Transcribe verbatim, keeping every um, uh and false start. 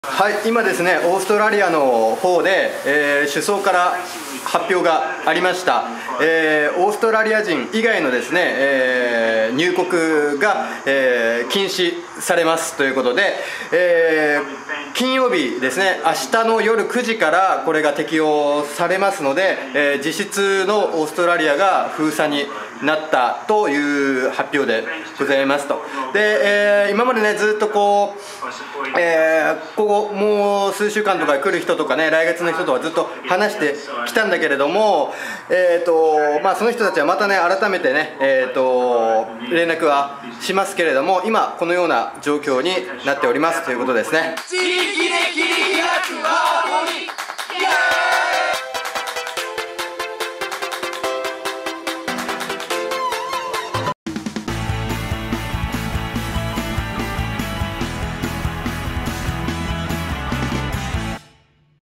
はい、今ですね、オーストラリアの方で、えー、首相から発表がありました。えー、オーストラリア人以外のですね、えー、入国が、えー、禁止されますということで、えー、金曜日ですね、明日の夜くじからこれが適用されますので、えー、実質のオーストラリアが封鎖になったという発表でございますと。で、えー、今までね、ずっとこう、えー、ここもう数週間とか来る人とかね、来月の人とはずっと話してきたんだけれども、えーとまあ、その人たちはまたね、改めてね、えーと連絡はしますけれども、今このような状況になっておりますということですね。地域で切り開くは